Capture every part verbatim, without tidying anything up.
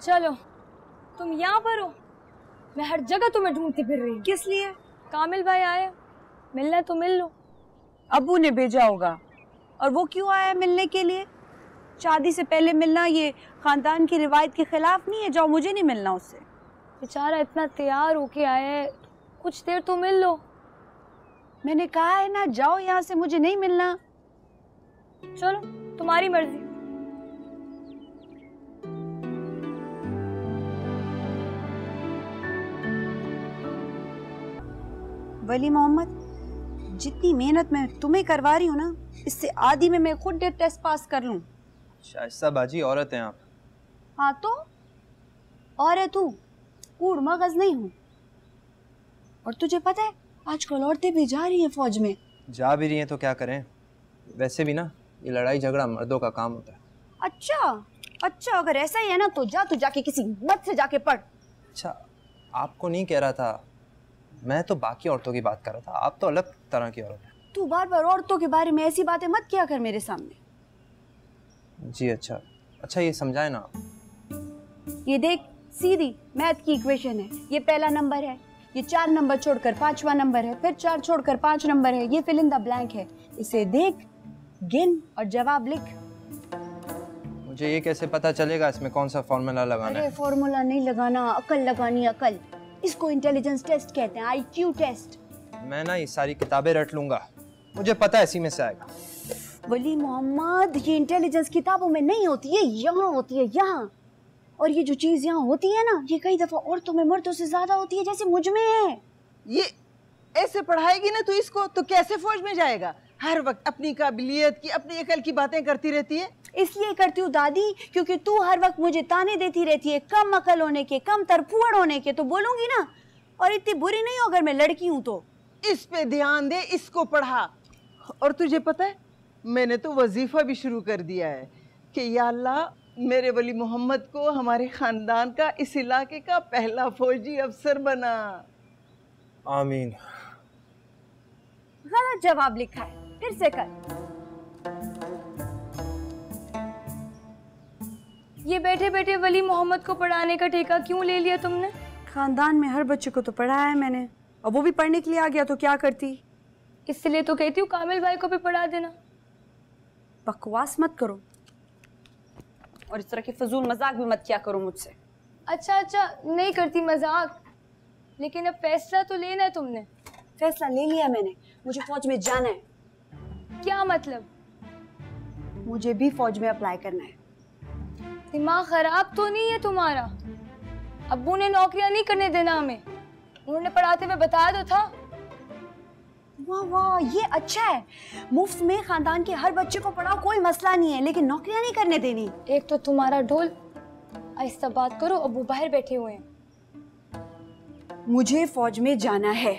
चलो तुम यहाँ पर हो, मैं हर जगह तुम्हें ढूंढती फिर रही हूँ। किस लिए? कामिल भाई आए, मिलना तो मिल लो। अबू ने भेजा होगा। और वो क्यों आया मिलने के लिए? शादी से पहले मिलना ये खानदान की रिवायत के खिलाफ नहीं है। जाओ, मुझे नहीं मिलना उससे। बेचारा इतना तैयार होके आया है, कुछ देर तो मिल लो। मैंने कहा है ना, जाओ यहाँ से, मुझे नहीं मिलना। चलो तुम्हारी मर्जी। वली मोहम्मद, जितनी मेहनत मैं तुम्हें करवा रही हूँ ना, इससे आधी में मैं खुद टेस्ट पास कर लूँ। शाइस्ता बाजी, औरत हैं आप। हाँ तो और है तू, कूड़ मगज नहीं हूँ। और तुझे पता है आजकल औरतें भी जा रही हैं फौज में। जा भी रही हैं तो क्या करें, वैसे भी ना ये लड़ाई झगड़ा मर्दों का काम होता है। अच्छा अच्छा, अगर ऐसा ही है ना तो जा, तू जाके किसी मर्द से जाके पढ़। अच्छा, आपको नहीं कह रहा था, मैं तो बाकी औरतों की बात कर रहा था। आप तो अलग तरह की औरत है। तू बार बार औरतों के बारे में ऐसी बातें मत किया कर मेरे सामने। जी अच्छा अच्छा, ये समझाए ना। ये देख, सीधी मैथ की इक्वेशन है। ये पहला नंबर है, ये चार नंबर छोड़कर पांचवा नंबर है, फिर चार छोड़कर पांच नंबर है, ये फिल इन द ब्लैंक है। इसे देख, गिन और जवाब लिख। मुझे ये कैसे पता चलेगा इसमें कौन सा फॉर्मूला लगाना है? अरे फॉर्मूला नहीं लगाना, अकल लगानी, अकल। इसको इंटेलिजेंस टेस्ट कहते हैं, आईक्यू टेस्ट। मैं ना ये सारी किताबें रट लूंगा, मुझे पता है इसी में से आएगा। वली मोहम्मद, ये इंटेलिजेंस किताबों में नहीं होती है, यहाँ होती है, यहाँ। और ये जो चीज यहाँ होती है ना, ये कई दफा औरतों में मर्दों से ज्यादा होती है, जैसे मुझ में है। ये ऐसे पढ़ाएगी ना तू इसको, तो कैसे फौज में जाएगा? हर वक्त अपनी काबिलियत की, अपनी अकल की बातें करती रहती है। इसलिए करती हूँ दादी, क्योंकि तू हर वक्त मुझे ताने देती रहती है कम अकल होने के, कम तरफुअड़ होने के। तो बोलूंगी ना, और इतनी बुरी नहीं हो अगर मैं लड़की हूँ तो। इस पे ध्यान दे, इसको पढ़ा। और तुझे पता है, मैंने तो वजीफा भी शुरू कर दिया है कि या अल्लाह, मेरे वली मोहम्मद को हमारे खानदान का, इस इलाके का पहला फौजी अफसर बना। आमीन। गलत जवाब लिखा है, फिर से कर। ये बैठे बैठे वली मोहम्मद को पढ़ाने का ठेका क्यों ले लिया तुमने? खानदान में हर बच्चे को तो पढ़ाया है मैंने, और वो भी पढ़ने के लिए आ गया तो क्या करती। इसलिए तो कहती हूँ कामिल भाई को भी पढ़ा देना। बकवास मत करो, और इस तरह के फजूल मजाक भी मत किया करो मुझसे। अच्छा अच्छा, नहीं करती मजाक, लेकिन अब फैसला तो लेना है तुमने। फैसला ले लिया मैंने, मुझे फौज में जाना है। क्या मतलब? मुझे भी फौज में अप्लाई करना है। दिमाग खराब तो नहीं है तुम्हारा? अब्बू ने नौकरियां नहीं करने देना हमें, उन्होंने पढ़ाते हुए बताया तो था। वाह वाह, ये अच्छा है। मुफ्त में खानदान के हर बच्चे को पढ़ाओ, कोई मसला नहीं है, लेकिन नौकरियां नहीं करने देनी। एक तो तुम्हारा ढोल, आहिस्ता बात करो, अब्बू बाहर बैठे हुए हैं। मुझे फौज में जाना है।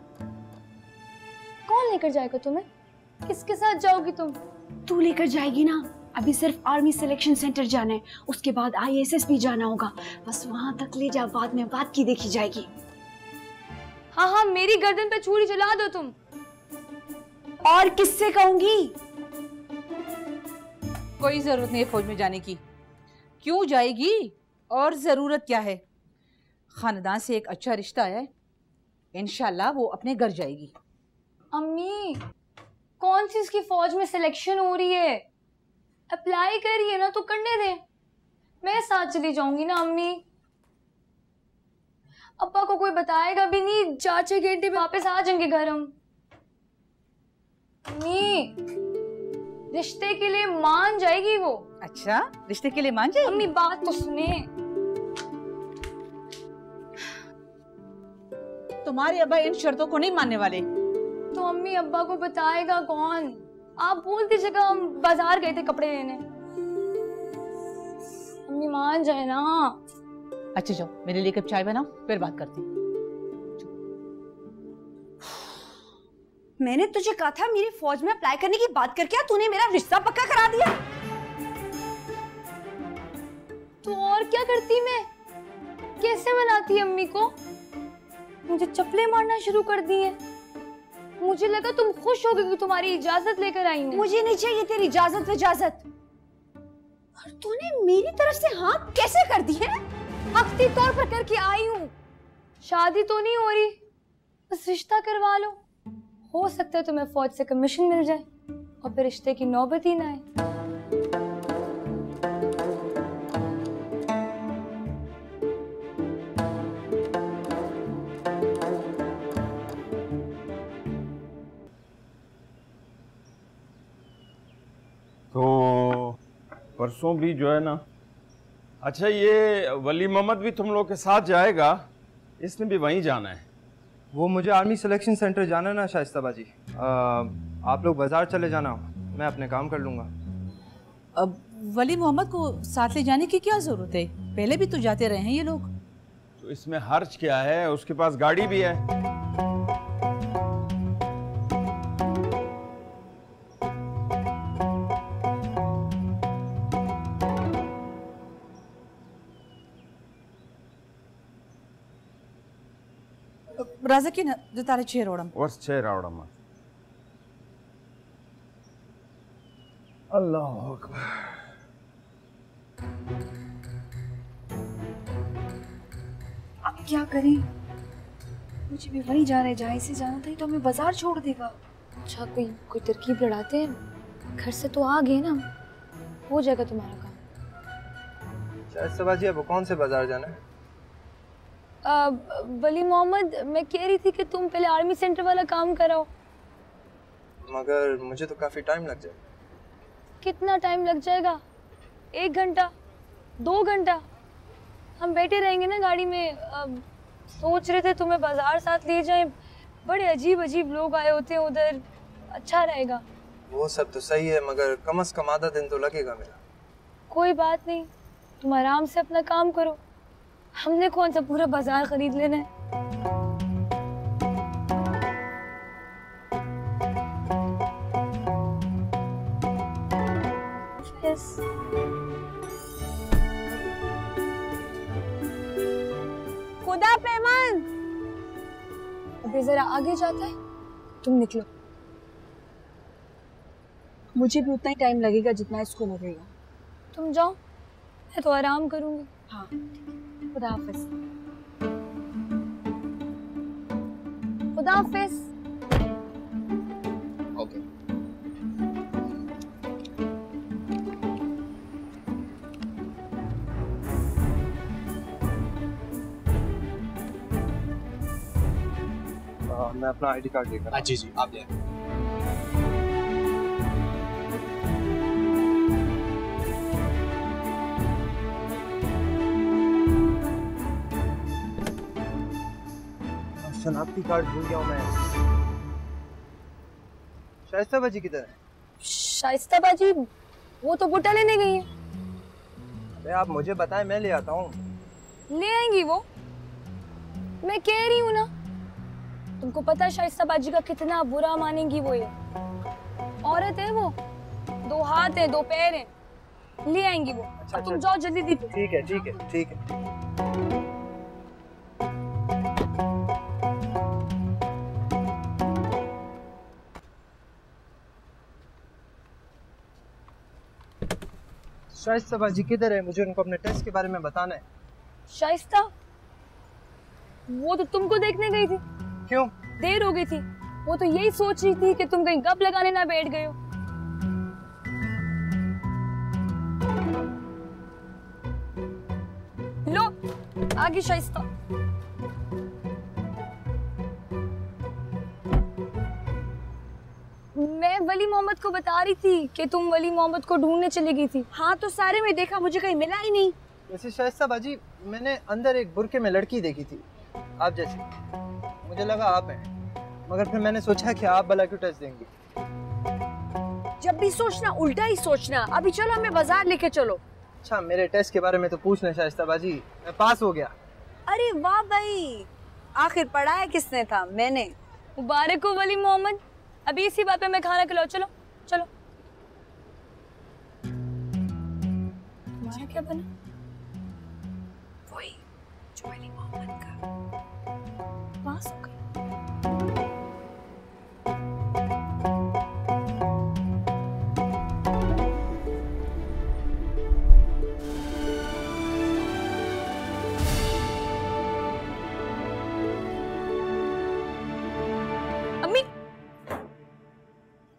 कौन लेकर जाएगा तुम्हें? किसके साथ जाओगी तुम? तू लेकर जाएगी ना। अभी सिर्फ आर्मी सिलेक्शन सेंटर जाना है, उसके बाद आई एस एस भी जाना होगा। बस वहां तक ले जा, बाद में बात की देखी जाएगी। हाँ हाँ, मेरी गर्दन पे छुरी चला दो तुम। और किससे कहूंगी? कोई जरूरत नहीं है फौज में जाने की। क्यों जाएगी, और जरूरत क्या है? खानदान से एक अच्छा रिश्ता है, इंशाल्लाह वो अपने घर जाएगी। अम्मी, कौन सी इसकी फौज में सिलेक्शन हो रही है? अप्लाई करिए ना, तो करने दें, मैं साथ चली जाऊंगी ना अम्मी। अब्बा को कोई बताएगा भी नहीं, चार छह घंटे में वापस आ जाएंगे घर हम। अम्मी, रिश्ते के लिए मान जाएगी वो। अच्छा, रिश्ते के लिए मान जाएगी? अम्मी बात तो सुने। तुम्हारे अब्बा इन शर्तों को नहीं मानने वाले। तो अम्मी, अब्बा को बताएगा कौन? आप बोल दीजिएगा हम बाजार गए थे कपड़े लेने। अम्मी मान जाए ना। अच्छा जाओ, मेरे लिए कप चाय बनाओ, फिर बात करते हैं। मैंने तुझे कहा था मेरी फौज में अप्लाई करने की बात करके, तूने मेरा रिश्ता पक्का करा दिया। तो और क्या करती मैं? कैसे मनाती अम्मी को? मुझे चप्पलें मारना शुरू कर दी है। मुझे लगा तुम खुश हो गई कि तुम्हारी इजाजत लेकर आई हूँ। मुझे नहीं चाहिए तेरी इजाजत इजाजत। और तूने मेरी तरफ से हाँ कैसे कर दी है? हफ्ती तौर पर करके आई हूँ। शादी तो नहीं हो रही, बस रिश्ता करवा लो। हो सकता है तुम्हें फौज से कमीशन मिल जाए और फिर रिश्ते की नौबत ही ना आए। तो परसों भी जो है ना, अच्छा ये वली मोहम्मद भी तुम लोग के साथ जाएगा? इसने भी वहीं जाना है? वो मुझे आर्मी सिलेक्शन सेंटर जाना है ना शाइस्ता बाजी। आ, आप लोग बाजार चले जाना, मैं अपने काम कर लूँगा। अब वली मोहम्मद को साथ ले जाने की क्या जरूरत है? पहले भी तो जाते रहे हैं ये लोग। तो इसमें हर्ज क्या है, उसके पास गाड़ी भी है। राजा की जो तारे छह रोड़म वस छह रावड़म। अल्लाह अकबर। अब क्या करें? मुझे भी वही जाना है जहाँ इसे जाना था, तो हमें बाजार छोड़ देगा। अच्छा कोई कोई तरकीब लड़ाते हैं। घर से तो आ गए ना, हो जाएगा तुम्हारा काम। शाइस्ता बाजी अब कौन से बाजार जाना है? आ, वली मोहम्मद, मैं कह रही थी कि तुम पहले आर्मी सेंटर वाला काम कराओ। मगर मुझे तो काफ़ी टाइम लग जाएगा। कितना टाइम लग जाएगा? एक घंटा, दो घंटा? हम बैठे रहेंगे ना गाड़ी में। अब सोच रहे थे तुम्हें बाजार साथ ले जाएं। बड़े अजीब अजीब लोग आए होते हैं उधर, अच्छा रहेगा। वो सब तो सही है, मगर कम से कम आधा दिन तो लगेगा मेरा। कोई बात नहीं, तुम आराम से अपना काम करो। हमने कौन सा पूरा बाजार खरीद लेना है। yes. खुदा पैमान। अभी जरा आगे जाता है, तुम निकलो। मुझे भी उतना ही टाइम लगेगा जितना इसको लगेगा। तुम जाओ, मैं तो आराम करूंगी। हाँ, खुदा हाफिज। खुदा हाफिज। ओके। मैं अपना आईडी कार्ड लेकर। हाँ जी जी, आप ले आए। शनाख्ती कार्ड भूल गया हूँ मैं। शाइस्ता बाजी किधर है? शाइस्ता बाजी वो तो बुट्टा लेने गई है। अरे आप मुझे बताएं, मैं ले आता हूँ। ले आएंगी वो, मैं कह रही हूँ ना। तुमको पता है शाइस्ता बाजी का कितना बुरा मानेंगी वो। ये औरत है वो, दो हाथ है, दो पैर है। ले आएंगी वो। अच्छा, तुम अच्छा, जाओ जल्दी दी। ठीक है ठीक है ठीक है। शाइस्ता बाजी किधर है? मुझे उनको अपने टेस्ट के बारे में बताना है। शाइस्ता वो तो तुमको देखने गई थी। क्यों? देर हो गई थी। वो तो यही सोच रही थी कि तुम कहीं गप लगाने ना बैठ गए हो। लो आगे शाइस्ता। मैं वली मोहम्मद को बता रही थी कि तुम वली मोहम्मद को ढूंढने चली गई थी। हाँ, तो सारे में देखा, मुझे कहीं मिला ही नहीं। वैसे शाइस्ता बाजी, मैंने अंदर एक बुरके में लड़की देखी थी, आप जैसी। मुझे लगा आप हैं, मगर फिर मैंने सोचा कि आप भला क्यों टेस्ट देंगी। जब भी सोचना उल्टा ही सोचना। अभी चलो हमें बाजार लेके चलो। अच्छा, मेरे टेस्ट के बारे में तो पूछना शाइस्ता बाजी, मैं पास हो गया। अरे वाह भाई, आखिर पढ़ाया किसने था? मैंने। मुबारक हो वली मोहम्मद। अभी इसी बात पे मैं खाना खिलाओ। चलो चलो। तुम्हारा क्या बना? वही जो वली मोहम्मद का। पास हो गई।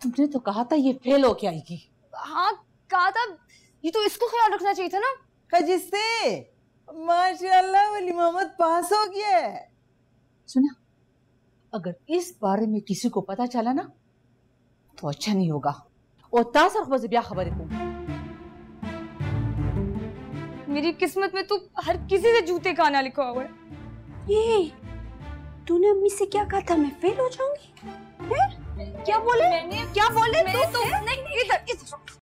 तुमने तो कहा था ये फेल हो के आएगी। हाँ कहा था, ये तो इसको ख्याल रखना चाहिए था ना। खजिस्ते, माशाल्लाह वली मोहम्मद पास हो गया है। सुना, अगर इस बारे में किसी को पता चला ना तो अच्छा नहीं होगा। और तासर खबर खबर को मेरी किस्मत में तो हर किसी से जूते खाना लिखा हुआ है। ये तूने अम्मी से क्या कहा था, मैं फेल हो जाऊंगी? हैं? क्या बोले? मैंने क्या बोले? मैंने तू तो नहीं, इधर इधर